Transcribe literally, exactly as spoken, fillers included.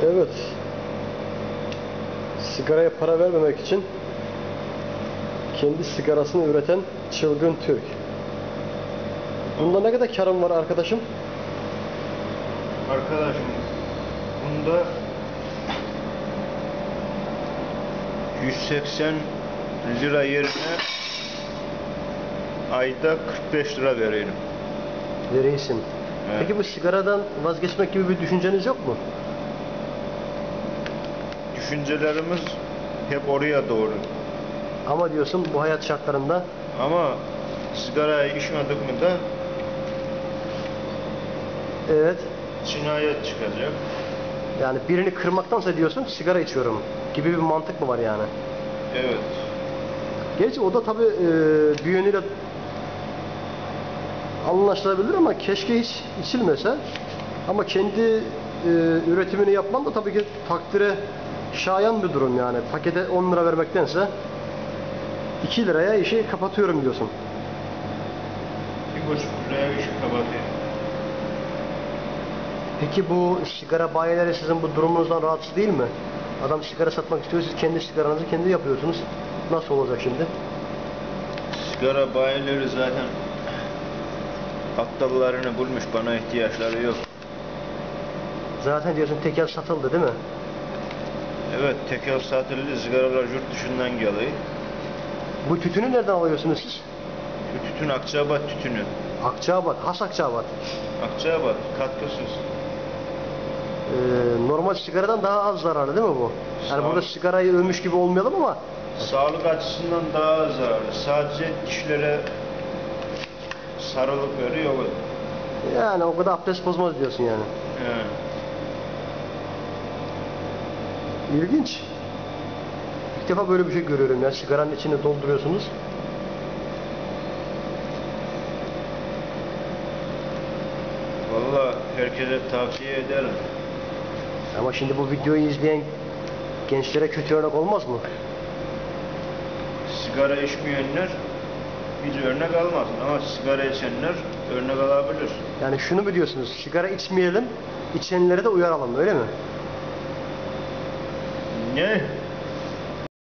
Evet. Sigaraya para vermemek için kendi sigarasını üreten çılgın Türk. Bunda ne kadar karın var arkadaşım? Arkadaşım bunda yüz seksen lira yerine ayda kırk beş lira veriyorum. Verirsin. Evet. Peki bu sigaradan vazgeçmek gibi bir düşünceniz yok mu? Düşüncelerimiz hep oraya doğru. Ama diyorsun bu hayat şartlarında Ama sigarayı içmedik mi de evet, cinayet çıkacak. yani birini kırmaktansa diyorsun sigara içiyorum gibi bir mantık mı var yani? Evet. Gerçi o da tabii e, bir yönüyle anlaşılabilir ama keşke hiç içilmese. Ama kendi e, üretimini yapman da tabii ki takdire şayan bir durum yani. Pakete on lira vermektense iki liraya işi kapatıyorum diyorsun. Bir buçuk liraya işi kapatıyor. Peki bu sigara bayileri sizin bu durumunuzdan rahatsız değil mi? Adam sigara satmak istiyor, siz kendi sigaranızı kendi yapıyorsunuz. Nasıl olacak şimdi? Sigara bayileri zaten aptallarını bulmuş, bana ihtiyaçları yok. Zaten diyorsun tekel satıldı değil mi? Evet, tekel satıldı, sigaralar yurt dışından geliyor. Bu tütünü nereden alıyorsunuz siz? Şu tütün Akçaabat tütünü. Akçaabat, has Akçaabat. Akçaabat, katkısız. Ee, normal sigaradan daha az zararlı değil mi bu? Yani Sağ burada sigarayı övmüş gibi olmayalım ama Sağlık açısından daha zararlı. Sadece dişlere sarılık veriyor. yani o kadar abdest bozmaz diyorsun yani. He. İlginç. İlk defa böyle bir şey görüyorum ya. Sigaranın içini dolduruyorsunuz. Vallahi herkese tavsiye ederim. Ama şimdi bu videoyu izleyen gençlere kötü örnek olmaz mı? Sigara içmeyenler hiç örnek almasın ama sigara içenler örnek alabilir. Yani şunu mu diyorsunuz? Sigara içmeyelim, içenlere de uyaralım öyle mi? Ne?